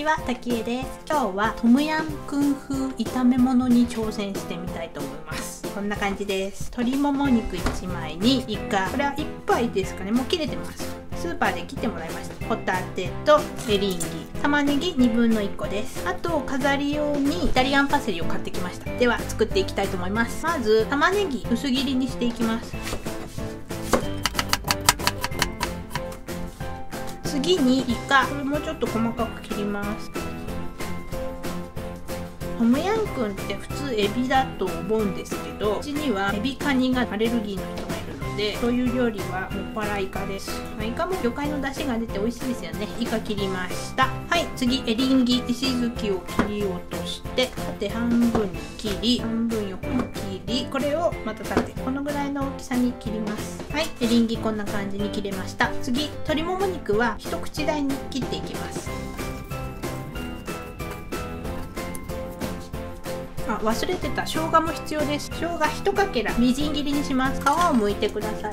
は、滝江です。今日はトムヤムクン風炒め物に挑戦してみたいと思います。こんな感じです。鶏もも肉1枚にイカ、これは1杯ですかね、もう切れてます。スーパーで切ってもらいました。ホタテとエリンギ、玉ねぎ1分の1個です。あと飾り用にイタリアンパセリを買ってきました。では作っていきたいと思います。まず玉ねぎ薄切りにしていきます。次にイカ、これもちょっと細かく切ります。トムヤムクンって普通エビだと思うんですけど、うちにはエビカニがアレルギーの人がいるので、そういう料理はもっぱらイカです。イカも魚介の出汁が出て美味しいですよね。イカ切りました。はい、次エリンギ、石突きを切り落として縦半分に切り、半分横に切り、これをまた縦このぐらいの大きさに切ります。はい、エリンギこんな感じに切れました。次鶏もも肉は一口大に切っていきます。忘れてた、生姜も必要です。生姜1かけらみじん切りにします。皮を剥いてください。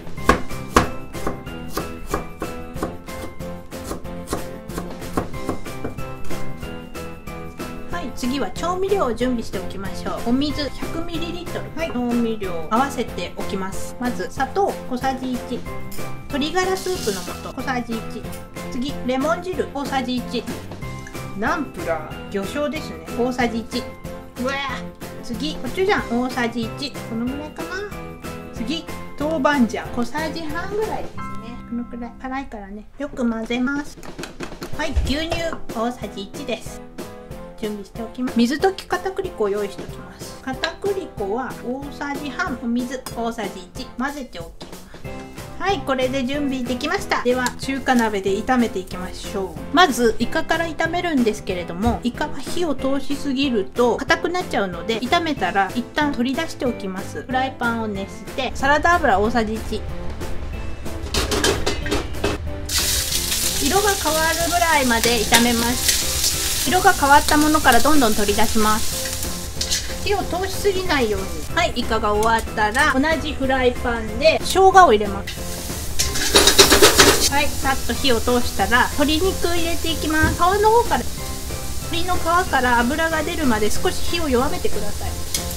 はい、次は調味料を準備しておきましょう。お水 100ml、はい、調味料合わせておきます。まず砂糖小さじ1、鶏ガラスープの素小さじ1、次レモン汁大さじ1、ナンプラー魚醤ですね大さじ1、うわー、次コチュジャン大さじ1、このぐらいかな。次豆板醤小さじ半ぐらいですね。このくらい辛いからね、よく混ぜます。はい、牛乳大さじ1です。準備しておきます。水溶き片栗粉を用意しておきます。片栗粉は大さじ半、お水大さじ1、混ぜておきます。はい、これで準備できました。では中華鍋で炒めていきましょう。まずイカから炒めるんですけれども、イカは火を通しすぎると硬くなっちゃうので、炒めたら一旦取り出しておきます。フライパンを熱してサラダ油大さじ1、色が変わるぐらいまで炒めます。色が変わったものからどんどん取り出します。火を通しすぎないように。はい、イカが終わったら同じフライパンで生姜を入れます。はい、さっと火を通したら鶏肉入れていきます。皮の方から、鶏の皮から油が出るまで少し火を弱めてください。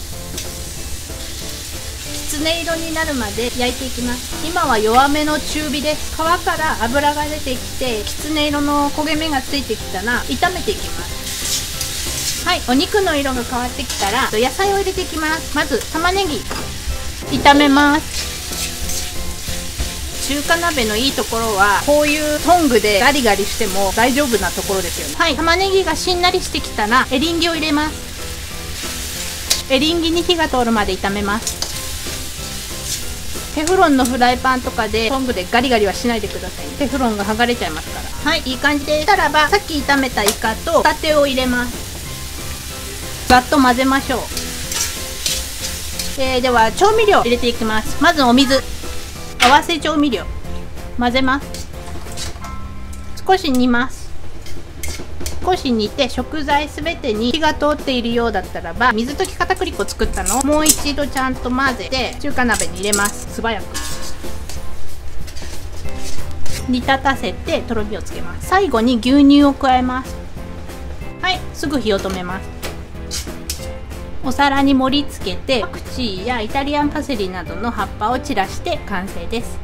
きつね色になるまで焼いていきます。今は弱めの中火です。皮から油が出てきてきつね色の焦げ目がついてきたら炒めていきます。はい、お肉の色が変わってきたら野菜を入れていきます。まず玉ねぎ炒めます。中華鍋のいいところはこういうトングでガリガリしても大丈夫なところですよね。はい、玉ねぎがしんなりしてきたらエリンギを入れます。エリンギに火が通るまで炒めます。テフロンのフライパンとかでトングでガリガリはしないでくださいね。テフロンが剥がれちゃいますから。はい、いい感じでしたらば、さっき炒めたイカとホタテを入れます。ざっと混ぜましょう。では調味料入れていきます。まずお水、合わせ調味料混ぜます。少し煮ます。少し煮て食材すべてに火が通っているようだったらば、水溶き片栗粉作ったのをもう一度ちゃんと混ぜて中華鍋に入れます。素早く煮立たせてとろみをつけます。最後に牛乳を加えます。はい、すぐ火を止めます。お皿に盛り付けてパクチーやイタリアンパセリなどの葉っぱを散らして完成です。